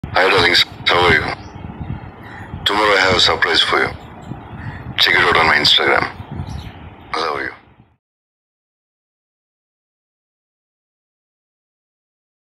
Hi darlings, how are you? Tomorrow I have a surprise for you. Check it out on my Instagram.